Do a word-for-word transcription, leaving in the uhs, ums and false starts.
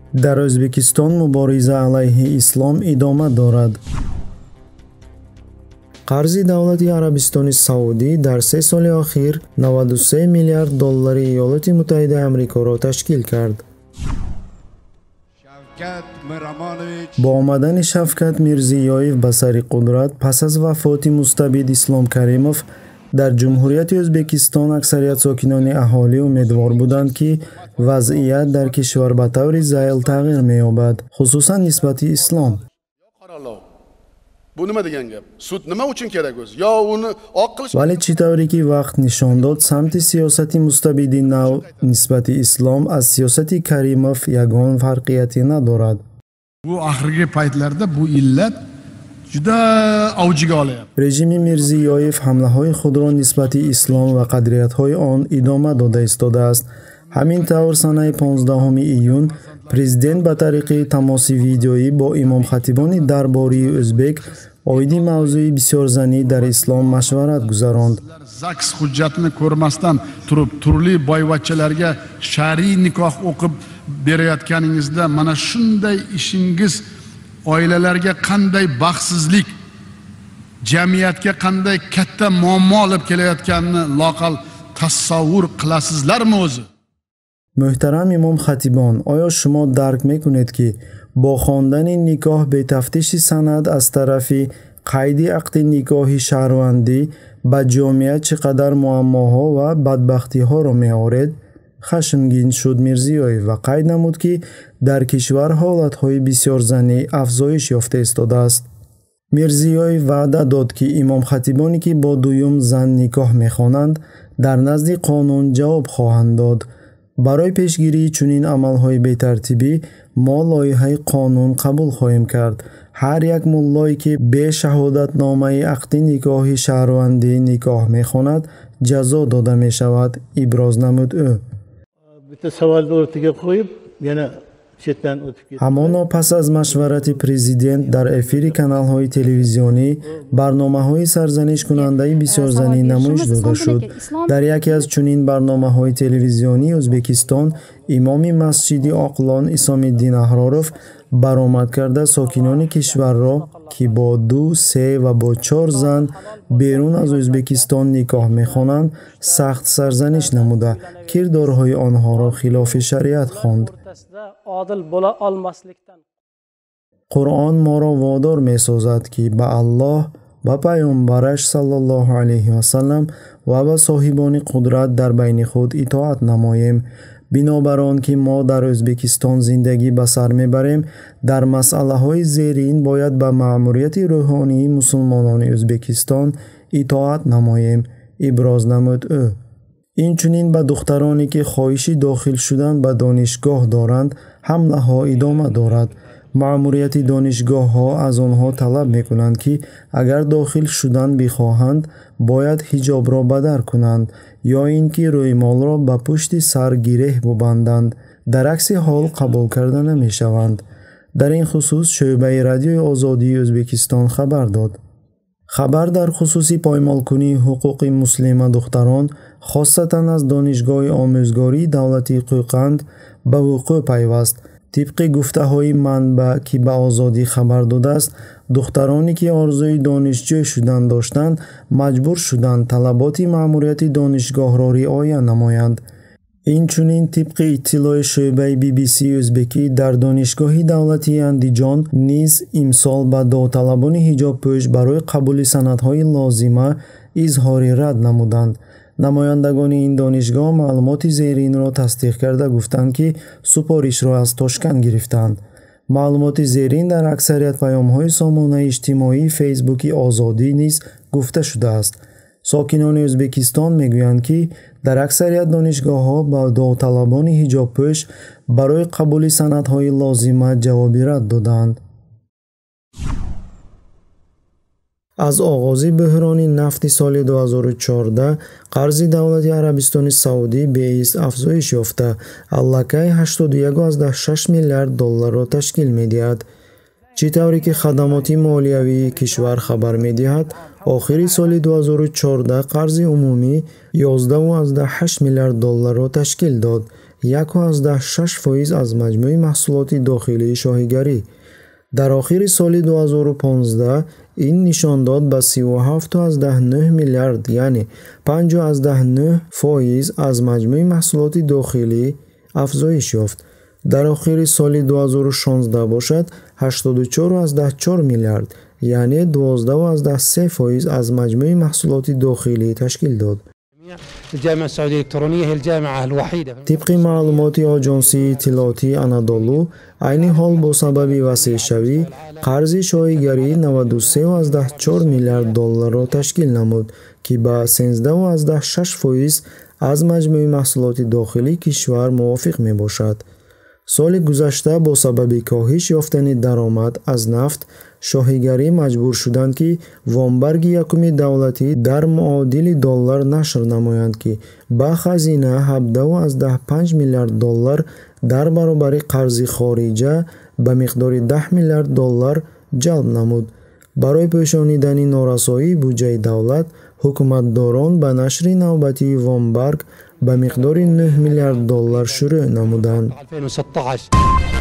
در ازبکستان مبارزه علیه اسلام ادامه دارد. قرض دولت عربستان سعودی در سه سال اخیر نود و سه میلیارد دلار ایالات متحده آمریکا را تشکیل کرد. با آمدن شفکت میرزیویف به سر قدرت پس از وفات مستبد اسلام کریموف در جمهوریت ازبکستان اکثریت ساکنان اهالی امیدوار بودند که وضعیت در کشور به طور ذیل تغییر می‌یابد، خصوصا نسبت اسلام. ولی چطوری که وقت نشان داد سمت سیاست مستبد نو نسبت اسلام از سیاست کریموف یگان فرقیتی ندارد. Bu oxirgi paytlarda bu illat juda avjiga olyapti. رژیم میرزیویف حمله‌های خود را نسبت اسلام و قدریت‌های آن ادامه داده ایستاده است. همین طور سنه پانزدهم ایون پرزیدنت به طریق تماس ویدیویی با امام خطیبان درباری ازبک اویدی موضوع بسیار زنی در اسلام مشورت گذراند. زاکس hujjatni ko'rmasdan turib turli boyvachchalarga shar'iy nikoh o'qib berayotganingizda mana shunday ishingiz oilalarga qanday baxtsizlik, jamiyatga qanday katta muammo olib kelayotganini loqal tasavvur qilasizlarmi o'zi? محترم امام خطیبان، آیا شما درک میکنید که با خواندن نکاح به تفتیش سند از طرف قید عقد نکاح شهروندی به جامعه چقدر معماها و بدبختی ها را می آورد؟ خشمگین شد میرزیویف و قید نمود که در کشور حالت های بسیار زنی افزایش یافته ایستاده است. میرزیویف وعده داد که امام خطیبانی که با دویم زن نکاح می خوانند در نزد قانون جواب خواهند داد. برای پیشگیری چنین عملهای بی‌ترتیبی ما لایحه قانون قبول خواهیم کرد. هر یک ملایی که به شهادت نامه عقد نکاح شهروندی نکاح می‌خواند جزا داده می‌شود، ابراز نمود او. همانا پس از مشورت پرزیدنت در افیر کانال های تلویزیونی برنامه های سرزنش کننده بسیار زنی نمایش داده شد. در یکی از چنین برنامه های تلویزیونی ازبکستان امام مسجد عاقلان اسام الدین احراروف برآمد کرده ساکنان کشور را که با دو، سه و با چهار زن بیرون از ازبکستان نکاح می‌خوانند سخت سرزنش نموده کردارهای آنها را خلاف شریعت خواند. قرآن ما را وادار می سازد که به الله و پیامبرش صلی الله علیه و سلم و به صاحبان قدرت در بین خود اطاعت نماییم. بنابراین که ما در ازبکستان زندگی به سر میبریم در مسئله های زیرین باید به مأموریت روحانی مسلمانان ازبکستان اطاعت نماییم، ابراز نمود او. اینچنین به دخترانی که خواهش داخل شدن به دانشگاه دارند حمله ها ادامه دارد. مأموریت دانشگاه ها از آنها طلب میکنند که اگر داخل شدن بخواهند باید حجاب را بدر کنند یا اینکه رویمال را به پشت سر گره ببندند. در عکس حال قبول کرده نمی شوند. در این خصوص شعبه رادیوی آزادی ازبکستان خبر داد. خبر در خصوص پایمال کنی حقوق مسلمان دختران خاصتا از دانشگاه آموزگاری دولتی قوقند به وقوع پیوست. طبق گفته های منبع که به آزادی خبر داده است دخترانی که آرزوی دانشجو شدن داشتند مجبور شدند طلبات مأموریت دانشگاه را رعایت نمایند. اینچنین طبق اطلاع شعبه بی بی سی ازبکی در دانشگاه دولتی اندیجان نیز امسال به داوطلبان حجاب پوش برای قبول سندهای لازمه اظهار رد نمودند. نمایندگان این دانشگاه معلومات زیرین را تصدیق کرده گفتند که سپارش را از تاشکند گرفتند. معلومات زیرین در اکثریت پیام‌های سامانه اجتماعی فیسبوک آزادی نیز گفته شده است. ساکنان ازبکستان میگویند که در اکثریت دانشگاه‌ها با داوطلبان حجاب پوش برای قبول سندهای لازمه جواب رد دادند. از آغاز بحران نفت سال دو هزار و چهارده قرض دولت عربستان سعودی باعث افزایش یافته الکی هشتاد و یک و شش میلیارد دلار را تشکیل می‌دهد. چطوری که خدمات مالیوی کشور خبر می‌دهد آخر سال دو هزار و چهارده قرض عمومی یازده و هشت میلیارد دلار را تشکیل داد. یک و هزده شش فویز از مجموع محصولات داخلی شاهیگری. در آخر سال دو هزار و پانزده این نشان داد به سی و هفت و هزده نه میلیارد یعنی پنج و هزده نه فایز از مجموع محصولات داخلی افزایش یافت. در آخر سال دو هزار و شانزده باشد هشتاد و چهار و هزده چهار میلیارد یعنی دوازده و هزده سه فایز از مجموع محصولات داخلی تشکیل داد. الجامعة السعودية الإلكترونية هي الجامعة الوحيدة. طبق معلومات آژانسی اطلاعاتی انادولو، عین حال با سبب وسیع شوی قرض شایگری نود و سه و هزده چهار میلیارد دلار را تشکیل نمود که به سیزده و هزده شش فایز از مجموع محصولات داخلی کشور موافق می باشد. سال گذشته با سبب کاهش یافتن درآمد از نفت، شاهیگری مجبور شدند که وامبرگ یکم دولتی در معادل دلار نشر نمایند که به خزینه هفده و هزده پنج میلیارد دلار در برابر قرض خارجه به مقدار ده میلیارد دلار جلب نمود. برای پوشانیدن نارسایی بودجه دولت، حکومتداران به نشر نوبتی وامبرگ به مقدار نه میلیارد دلار شروع نمودند.